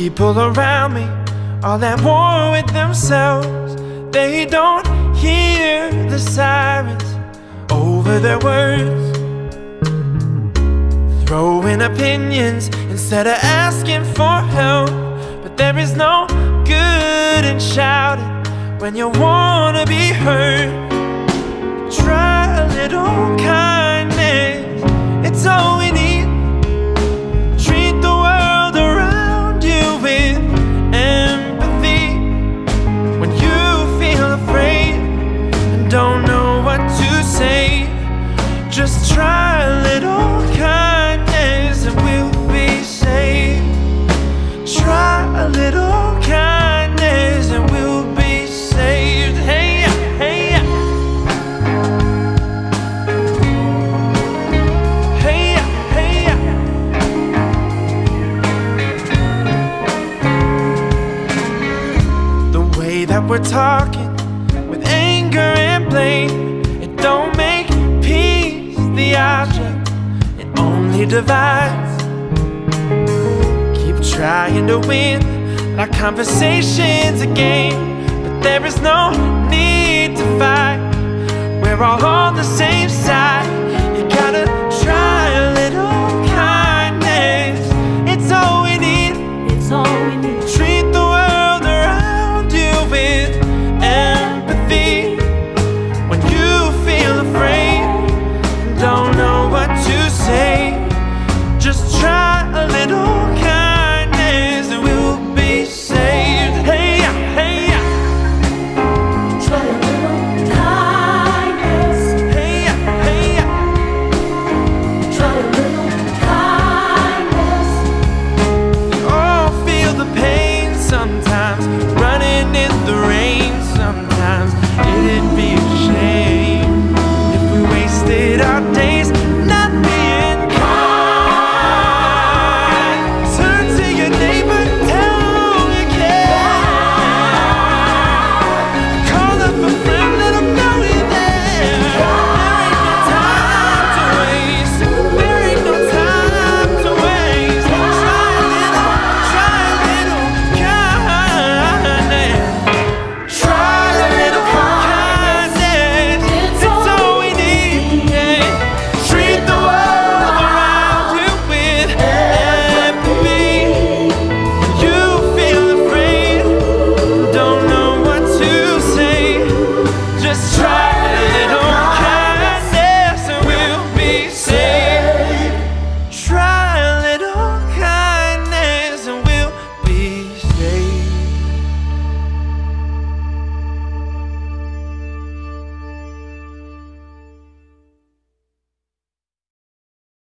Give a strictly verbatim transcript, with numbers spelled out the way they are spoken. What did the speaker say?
People around me all at war with themselves. They don't hear the sirens over their words, throwing opinions instead of asking for help. But there is no good in shouting when you wanna be heard. Try a little kindness, it's all we need. Treat the world around you with empathy. When you feel afraid and don't know what to say, just try a little kindness and we'll be saved. Try a little kindness and we'll be saved. Hey, hey, hey, hey. The way that we're talking with anger and blame, it don't make peace the object, it only divides. Keep trying to win our conversation's a game, but there is no need to fight. We're all on the same side. You gotta try a